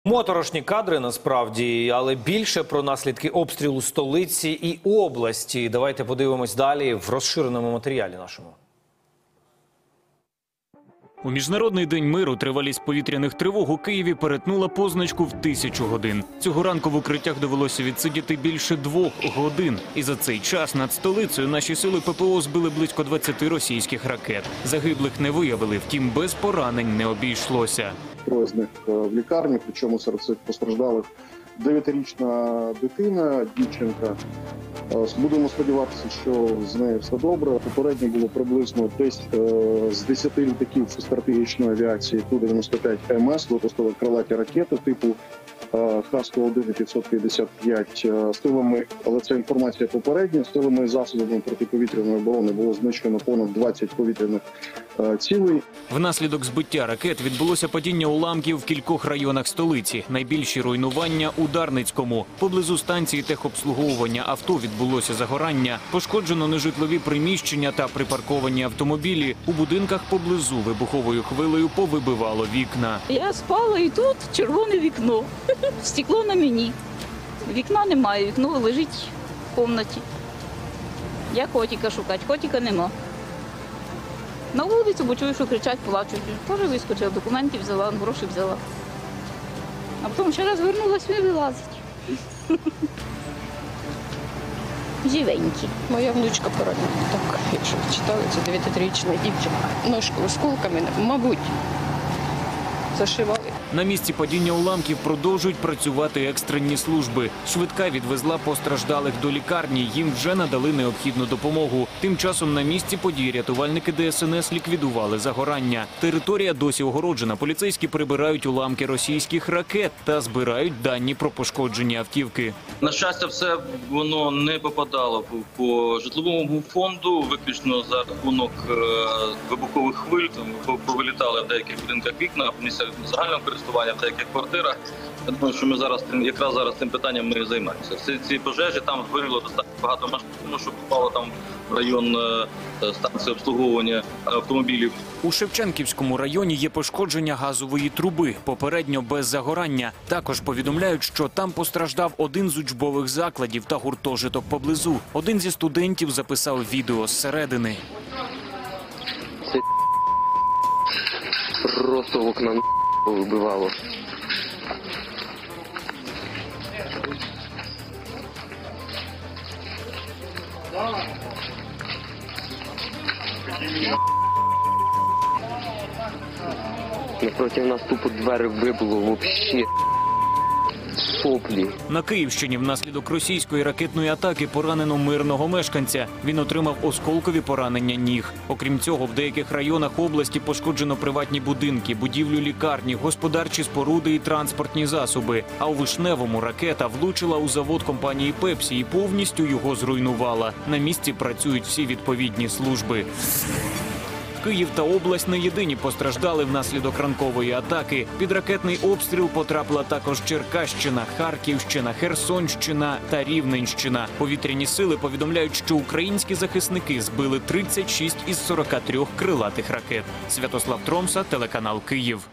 Моторошні кадри насправді, але більше про наслідки обстрілу столиці і області. Давайте подивимось далі в розширеному матеріалі нашому. У Міжнародний день миру тривалість повітряних тривог у Києві перетнула позначку в 1000 годин. Цього ранку в укриттях довелося відсидіти більше 2 годин. І за цей час над столицею наші сили ППО збили близько 20 російських ракет. Загиблих не виявили, втім без поранень не обійшлося. Троє з них в лікарні, причому серед цих постраждалих 9-річна дитина, дівчинка. Будемо сподіватися, що з нею все добре. Попередньо було приблизно десь з 10 літаків стратегічної авіації Ту-95 МС випустили крилаті ракети типу Х-101 і 555 силами, але це інформація попередня. Силами засобами протиповітряної оборони було знищено понад 20 повітряних цілей. Внаслідок збиття ракет відбулося падіння уламків в кількох районах столиці. Найбільші руйнування у Дарницькому. Поблизу станції техобслуговування авто відбулося загорання. Пошкоджено нежитлові приміщення та припарковані автомобілі. У будинках поблизу вибуховою хвилею повибивало вікна. Я спала і тут червоне вікно. Стекло на мені. Вікна немає, вікно лежить в кімнаті. Я котика шукати, котика нема. На вулицю, бо чую, що кричать, плачуть. Теж вискочила, документи взяла, гроші взяла. А потім ще раз вернулася, він вилазить. Живенькі. Моя внучка поранена. Так, якщо ви читали, це 9-річна дівчинка. Ножку осколками, мабуть, зашивали. На місці падіння уламків продовжують працювати екстрені служби. Швидка відвезла постраждалих до лікарні, їм вже надали необхідну допомогу. Тим часом на місці події рятувальники ДСНС ліквідували загорання. Територія досі огороджена. Поліцейські прибирають уламки російських ракет та збирають дані про пошкоджені автівки. На щастя, все воно не попадало по житловому фонду, виключно за рахунок вибухових хвиль. Там повилітали в деяких будинках вікна, в місцях загального користування, в деяких квартирах. Я думаю, що ми якраз зараз цим питанням ми займаємося. Всі ці пожежі там згоріло достатньо багато машин, тому що попало там в район станції обслуговування автомобілів. У Шевченківському районі є пошкодження газової труби, попередньо без загорання. Також повідомляють, що там постраждав один з учбових закладів та гуртожиток поблизу. Один зі студентів записав відео зсередини. Це просто в окна вибивало. Напроти нас тупо двері вибило, взагалі соплі. На Київщині внаслідок російської ракетної атаки поранено мирного мешканця. Він отримав осколкові поранення ніг. Окрім цього, в деяких районах області пошкоджено приватні будинки, будівлю лікарні, господарчі споруди і транспортні засоби. А у Вишневому ракета влучила у завод компанії «Пепсі» і повністю його зруйнувала. На місці працюють всі відповідні служби. Київ та область не єдині постраждали внаслідок ранкової атаки. Під ракетний обстріл потрапила також Черкащина, Харківщина, Херсонщина та Рівненщина. Повітряні сили повідомляють, що українські захисники збили 36 із 43 крилатих ракет. Святослав Тромса, телеканал «Київ».